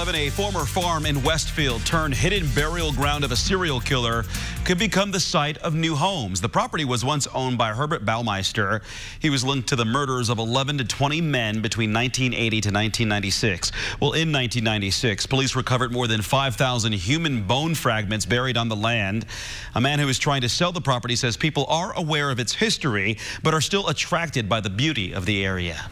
A former farm in Westfield turned hidden burial ground of a serial killer could become the site of new homes. The property was once owned by Herbert Baumeister. He was linked to the murders of 11 to 20 men between 1980 to 1996. Well, in 1996, police recovered more than 5,000 human bone fragments buried on the land. A man who is trying to sell the property says people are aware of its history, but are still attracted by the beauty of the area.